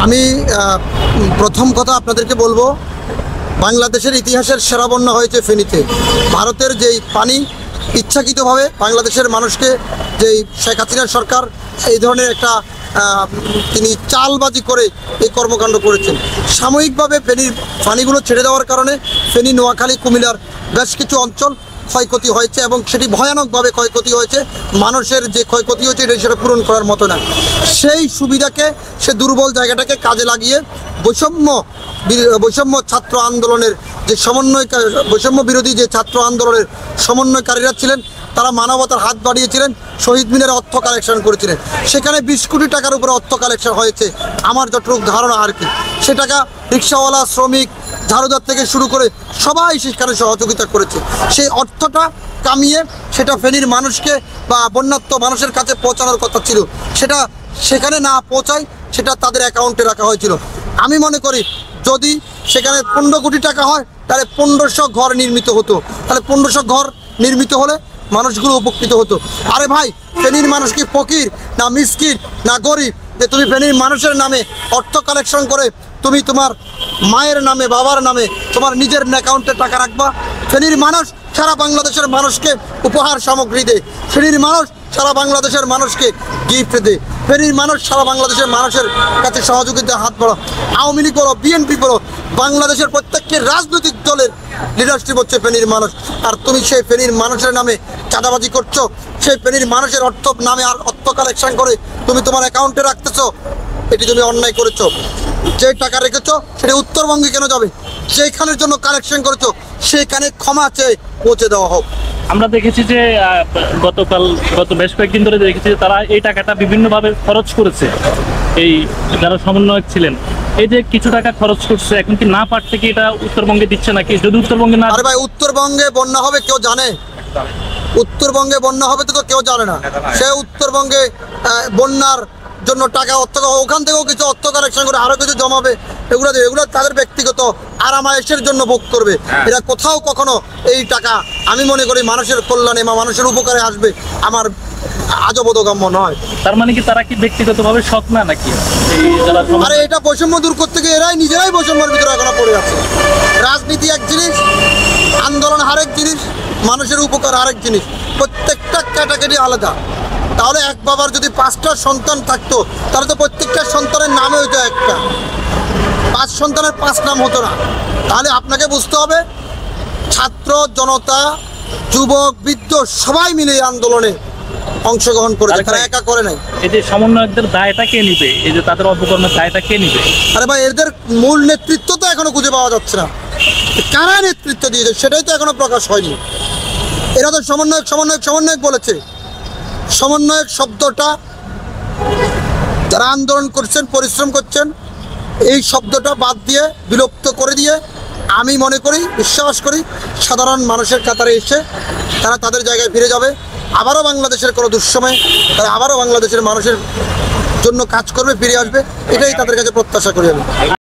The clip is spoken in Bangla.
আমি প্রথম কথা আপনাদেরকে বলবো, বাংলাদেশের ইতিহাসের সেরা বন্যা হয়েছে ফেনীতে। ভারতের যেই পানি ইচ্ছাকৃতভাবে বাংলাদেশের মানুষকে, যেই শেখ হাসিনা সরকার এই ধরনের একটা তিনি চালবাজি করে এই কর্মকাণ্ড করেছেন। সাময়িকভাবে ফেনীর পানিগুলো ছেড়ে দেওয়ার কারণে ফেনী, নোয়াখালী, কুমিল্লার বেশ কিছু অঞ্চল ক্ষয়ক্ষতি হয়েছে এবং সেটি ভয়ানকভাবে ক্ষয়ক্ষতি হয়েছে। মানুষের যে ক্ষয়ক্ষতি হয়েছে এটা সেটা পূরণ করার মতো না। সেই সুবিধাকে, সে দুর্বল জায়গাটাকে কাজে লাগিয়ে বৈষম্য ছাত্র আন্দোলনের যে বৈষম্য বিরোধী যে ছাত্র আন্দোলনের সমন্বয়কারীরা ছিলেন, তারা মানবতার হাত বাড়িয়েছিলেন, শহীদ মিনারে অর্থ কালেকশন করেছিলেন। সেখানে 20 কোটি টাকার উপরে অর্থ কালেকশন হয়েছে আমার যতটুকু ধারণা আর কি। সে টাকা রিক্সাওয়ালা, শ্রমিক, ঝাড়ুদার থেকে শুরু করে সবাই সেখানে সহযোগিতা করেছে। সেই অর্থটা কামিয়ে সেটা ফেনীর মানুষকে বা বন্যাত্ম মানুষের কাছে পৌঁছানোর কথা ছিল, সেটা সেখানে না পৌঁছায় সেটা তাদের অ্যাকাউন্টে রাখা হয়েছিল। আমি মনে করি যদি সেখানে 15 কোটি টাকা হয় তাহলে 1500 ঘর নির্মিত হতো। তাহলে 1500 ঘর নির্মিত হলে মানুষগুলো উপকৃত হতো। আরে ভাই, ফেনীর মানুষ কি ফকির না মিসকিন না গরিব যে তুমি ফেনীর মানুষের নামে অর্থ কালেকশন করে তুমি তোমার মায়ের নামে, বাবার নামে, তোমার নিজের অ্যাকাউন্টে টাকা রাখবা? ফেনীর মানুষ সারা বাংলাদেশের মানুষকে উপহার সামগ্রী দেয়। ফেনীর মানুষ সারা বাংলাদেশের মানুষকে গিফট দেয়। ফেনীর মানুষ সারা বাংলাদেশের মানুষের কাছে সহযোগিতার হাত বাড়াও। আওয়ামী লীগ বলো, বিএনপি বলো, বাংলাদেশের প্রত্যেকটি রাজনৈতিক দলের লিডারশিপ হচ্ছে ফেনীর মানুষ। আর তুমি সেই ফেনীর মানুষের নামে চাঁদাবাজি করছো, সেই ফেনীর মানুষের নামে আর অর্থ কালেকশন করে তুমি তোমার অ্যাকাউন্টে রাখতেছো। এটি তুমি অন্যায় করেছো। যে টাকা রেখেছো সেটা উত্তরবঙ্গে কেন যাবে? যেখানের জন্য কালেকশন করেছো সেখানে ক্ষমা চেয়ে পৌঁছে দেওয়া হোক। আমরা দেখেছি যে গত বেশ কয়েকদিন ধরে দেখেছি যে তারা এই টাকাটা বিভিন্নভাবে খরচ করেছে। এই যারা সমন্বয়ক ছিলেন, এই যে কিছু টাকা খরচ করছে, এখন কি না পারতে কি এটা উত্তরবঙ্গে দিচ্ছে নাকি? যদি উত্তরবঙ্গে না, আরে ভাই, উত্তরবঙ্গে বন্যা হবে কেউ জানে? উত্তরবঙ্গে বন্যা হবে তো কেউ জানে না। সে উত্তরবঙ্গে বন্যার জন্য টাকা ওখান থেকেও কিছু অর্থ কালেকশন করে আরো কিছু জমাবে, এগুলো তাদের ব্যক্তিগত আরামায়েশের জন্য ভোগ করবে। এরা কোথাও কখনো এই টাকা, আমি মনে করি মানুষের কল্যাণে বা মানুষের উপকারে আসবে আমার আজও বোধগম্য নয়। তার মানে কি তারা কি ব্যক্তিগতভাবে সৎ না নাকি? আরে এটা বৈষম্য দূর করতে গিয়ে এরাই নিজেরাই বৈষম্যের ভিতরে এখনো পড়ে আছে। রাজনীতি এক জিনিস, আন্দোলন আরেক জিনিস, মানুষের উপকার আরেক জিনিস। প্রত্যেকটা ক্যাটাগরি আলাদা। তাহলে এক বাবার যদি 5টা সন্তান থাকতো তাহলে তো প্রত্যেকটা সন্তানের নামে হইতো একটা, 5 সন্তানের 5 নাম হতো না। তাহলে আপনাকে বুঝতে হবে ছাত্র জনতা, যুবক, বৃদ্ধ সবাই মিলে এই আন্দোলনে অংশগ্রহণ করেছে, তারা একা করে নাই। এই যে সমন্বয়কদের দায়টা কে নিবে? এই যে তাদের অপকর্মের দায়টা কে নিবে? আরে ভাই, এদের মূল নেতৃত্ব তো এখনো খুঁজে পাওয়া যাচ্ছে না। কারা নেতৃত্ব দিয়েছে সেটাই তো এখনো প্রকাশ হয়নি। এরা তো সমন্বয়ক বলেছে। সমন্বয়ক শব্দটা যারা আন্দোলন করছেন, পরিশ্রম করছেন, এই শব্দটা বাদ দিয়ে, বিলুপ্ত করে দিয়ে আমি মনে করি, বিশ্বাস করি সাধারণ মানুষের কাতারে এসে তারা তাদের জায়গায় ফিরে যাবে। আবারও বাংলাদেশের কোনো দুঃসময় তারা আবারও বাংলাদেশের মানুষের জন্য কাজ করবে, ফিরে আসবে। এটাই তাদের কাছে প্রত্যাশা করি আমি।